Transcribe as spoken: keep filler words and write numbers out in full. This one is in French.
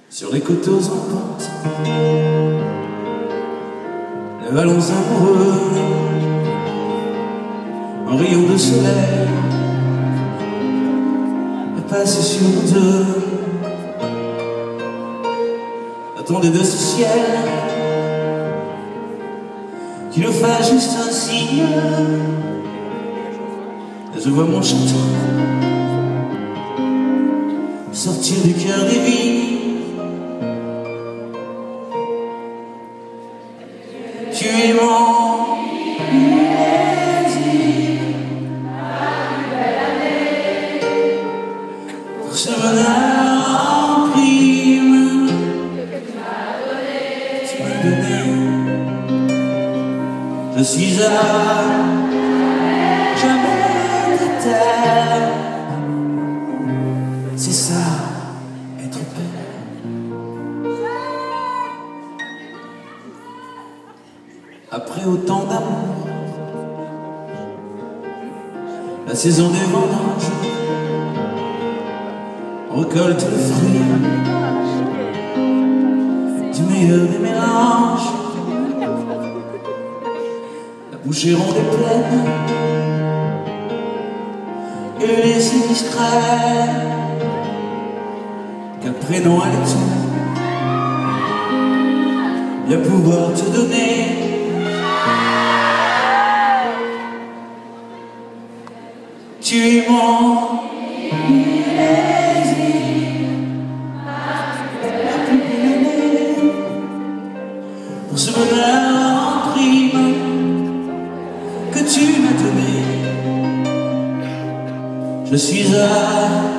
Sur les coteaux en pente, les vallons amoureux, un rayon de soleil est passé sur nous deux. Attendez de ce ciel qui nous fasse juste un signe. Je vois mon château sortir du cœur des vignes. Tu es mon plaisir, ma belle année, pour ce bonheur en prime que tu m'as donné, tu m'as donné. Je suis à jamais de terre. C'est ça, être père. Après autant d'amour, la saison des vendanges récolte le fruit du meilleur des mélanges. La bouchée ronde est pleine et les si discret qu'un prénom à l'étoile bien pouvoir te donner. Tu es mon plaisir, ma plus belle année, pour ce bonheur en prime que tu m'as donné. Je suis à